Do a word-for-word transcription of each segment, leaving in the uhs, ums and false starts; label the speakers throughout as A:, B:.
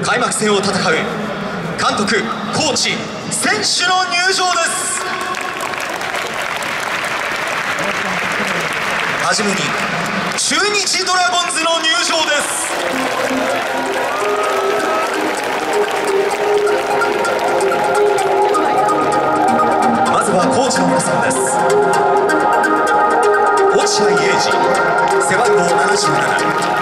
A: 開幕戦を戦う監督、コーチ、選手の入場です。はじめに中日ドラゴンズの入場です。まずはコーチの皆さんです。落合英二、背番号ななじゅうなな、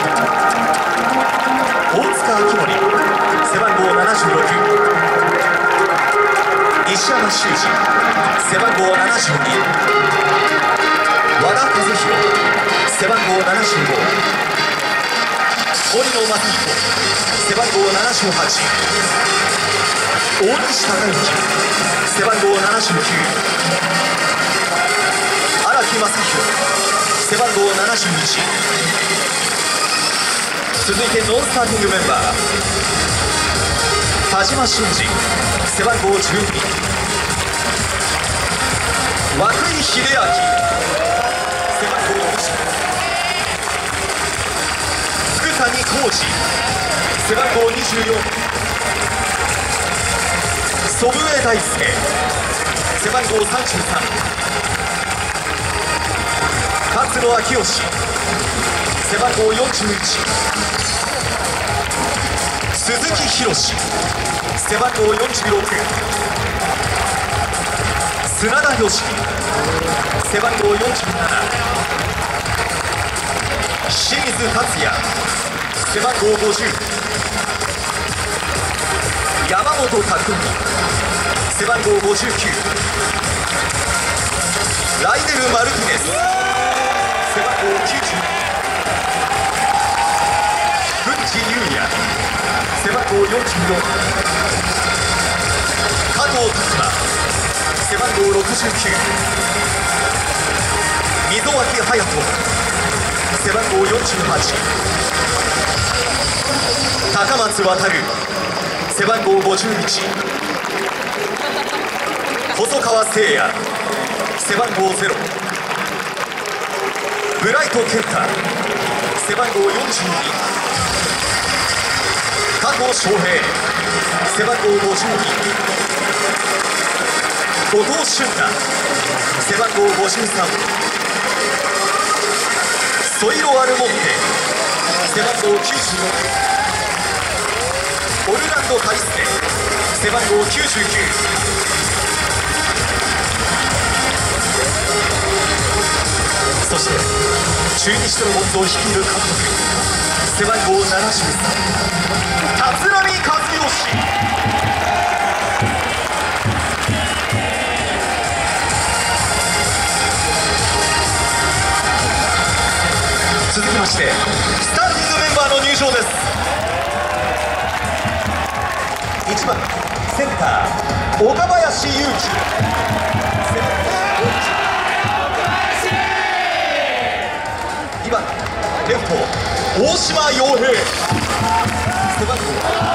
A: 大塚明則、背番号ななじゅうろく、西山修司、背番号ななじゅうに、和田和弘、背番号ななじゅうご、堀野正彦、背番号ななじゅうはち、大西隆之、背番号ななじゅうきゅう、荒木正弘、背番号ななじゅういち。続いてノンスターティングメンバー、田島俊二、背番号じゅうに、涌井秀明、背番号にじゅう、福谷浩二、背番号にじゅうよん、祖父江大輔、背番号さんじゅうさん、勝野昭義、背番号よんじゅういち、鈴木博史、背番号よんじゅうろく、砂田良樹、背番号よんじゅうなな、清水達也、背番号ごじゅう、山本拓実、背番号ごじゅうきゅう、ライデル・マルティネス、背番号きゅうじゅう、藤優也、背番号よんじゅうよん、加藤拓磨、背番号ろくじゅうきゅう、溝脇隼人、背番号よんじゅうはち、高松航、背番号ごじゅういち、細川誠也、背番号ゼロ、ブライト健太、背番号よんじゅうに、加藤翔平、背番号ごじゅうに、後藤俊太、背番号ごじゅうさん、ソイロアルモンテ、背番号きゅうじゅうろく、オルランド・カリステ、背番号きゅうじゅうきゅう、そして中日ドラゴンズを率いる監督、背番号ななじゅうさん、立浪和義。続きましてスターティングメンバーの入場です。いちばんセンター岡林勇希、にばんレフト大島洋平、背番号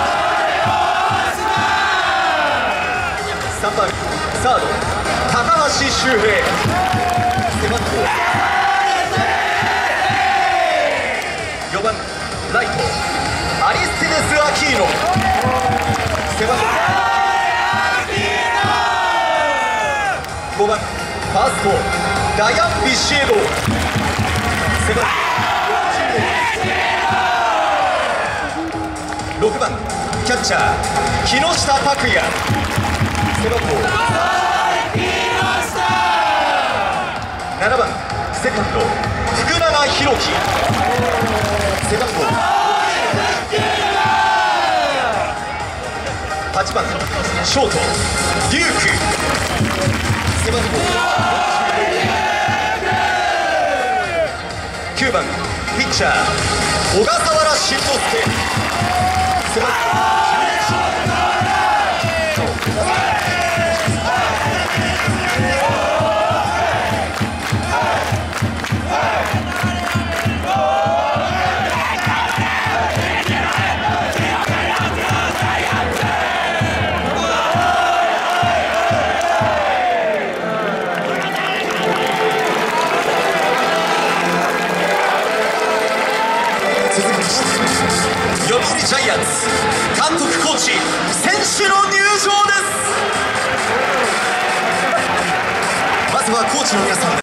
A: さんばんサード高橋周平、背番号よんばんライトアリスティネス・アキーノ、背番号ごばんファーストダヤン・ビシエド、背番号ろくばんキャッチャー木下拓哉、背番号ななばんセカンド福永裕樹、背番号はちばんショートデューク、背番号きゅうばんピッチャー小笠原慎之介、背番号読売ジャイアンツ監督コーチ選手の入場です。まずはコーチの皆さんです。